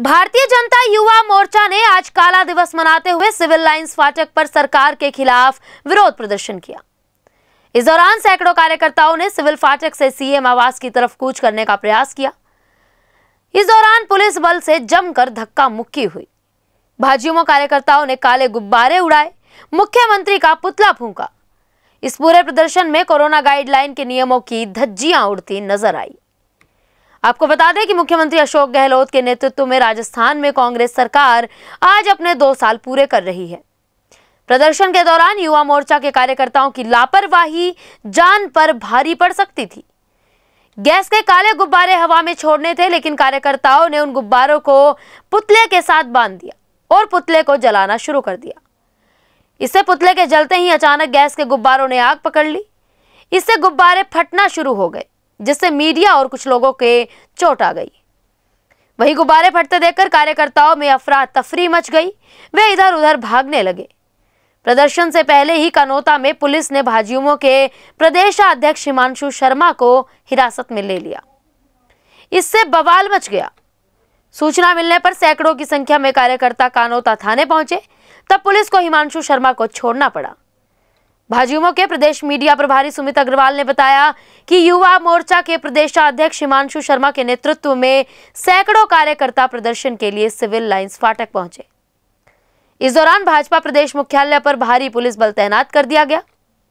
भारतीय जनता युवा मोर्चा ने आज काला दिवस मनाते हुए सिविल लाइंस फाटक पर सरकार के खिलाफ विरोध प्रदर्शन किया। इस दौरान सैकड़ों कार्यकर्ताओं ने सिविल फाटक से सीएम आवास की तरफ कूच करने का प्रयास किया। इस दौरान पुलिस बल से जमकर धक्का मुक्की हुई। भाजयुमो कार्यकर्ताओं ने काले गुब्बारे उड़ाए, मुख्यमंत्री का पुतला फूंका। इस पूरे प्रदर्शन में कोरोना गाइडलाइन के नियमों की धज्जियां उड़ती नजर आई। आपको बता दें कि मुख्यमंत्री अशोक गहलोत के नेतृत्व में राजस्थान में कांग्रेस सरकार आज अपने 2 साल पूरे कर रही है। प्रदर्शन के दौरान युवा मोर्चा के कार्यकर्ताओं की लापरवाही जान पर भारी पड़ सकती थी। गैस के काले गुब्बारे हवा में छोड़ने थे, लेकिन कार्यकर्ताओं ने उन गुब्बारों को पुतले के साथ बांध दिया और पुतले को जलाना शुरू कर दिया। इससे पुतले के जलते ही अचानक गैस के गुब्बारों ने आग पकड़ ली। इससे गुब्बारे फटना शुरू हो गए, जिससे मीडिया और कुछ लोगों के चोट आ गई। वहीं गुब्बारे फटते देखकर कार्यकर्ताओं में अफरा तफरी मच गई। वे इधर उधर भागने लगे। प्रदर्शन से पहले ही कनौता में पुलिस ने भाजयुमो के प्रदेशाध्यक्ष हिमांशु शर्मा को हिरासत में ले लिया। इससे बवाल मच गया। सूचना मिलने पर सैकड़ों की संख्या में कार्यकर्ता कनौता थाने पहुंचे। तब पुलिस को हिमांशु शर्मा को छोड़ना पड़ा। भाजयुमो के प्रदेश मीडिया प्रभारी सुमित अग्रवाल ने बताया कि युवा मोर्चा के प्रदेशाध्यक्ष हिमांशु शर्मा के नेतृत्व में सैकड़ों कार्यकर्ता प्रदर्शन के लिए सिविल लाइंस फाटक पहुंचे। इस दौरान भाजपा प्रदेश मुख्यालय पर भारी पुलिस बल तैनात कर दिया गया।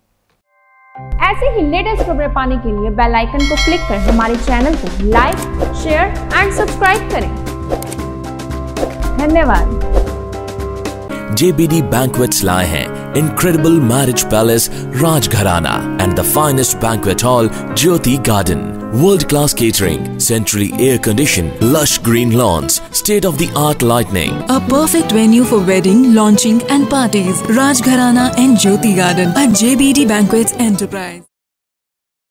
ऐसे ही लेटेस्ट खबरें पाने के लिए बेल आइकन को क्लिक कर हमारे चैनल को लाइक, शेयर एंड सब्सक्राइब करें। धन्यवाद। JBD Banquets लाए हैं Incredible Marriage Palace Rajgharana and the finest banquet hall Jyoti Garden. World-class catering, centrally air-conditioned, lush green lawns, state-of-the-art lighting. A perfect venue for wedding, launching and parties. Rajgharana and Jyoti Garden at JBD Banquets Enterprise.